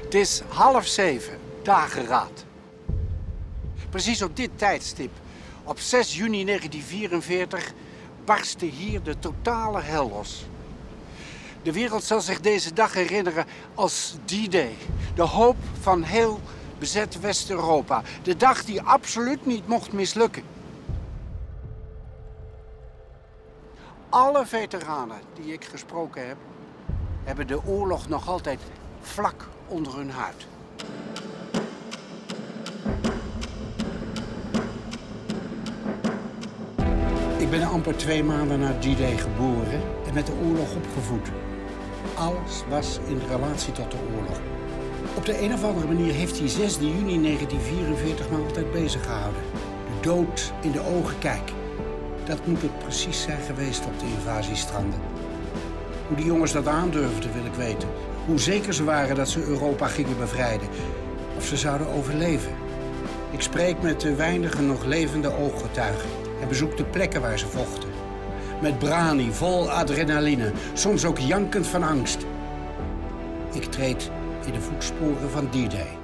Het is 6:30, dageraad. Precies op dit tijdstip, op 6 juni 1944, barstte hier de totale hel los. De wereld zal zich deze dag herinneren als D-Day. De hoop van heel bezet West-Europa. De dag die absoluut niet mocht mislukken. Alle veteranen die ik gesproken heb, hebben de oorlog nog altijd vlak onder hun huid. Ik ben amper 2 maanden na D-Day geboren en met de oorlog opgevoed. Alles was in relatie tot de oorlog. Op de een of andere manier heeft die 6 juni 1944 me altijd bezig gehouden. De dood in de ogen kijken. Dat moet het precies zijn geweest op de invasiestranden. Hoe die jongens dat aandurfden, wil ik weten. Hoe zeker ze waren dat ze Europa gingen bevrijden. Of ze zouden overleven. Ik spreek met de weinige nog levende ooggetuigen en bezoek de plekken waar ze vochten. Met brani, vol adrenaline, soms ook jankend van angst. Ik treed in de voetsporen van D-Day.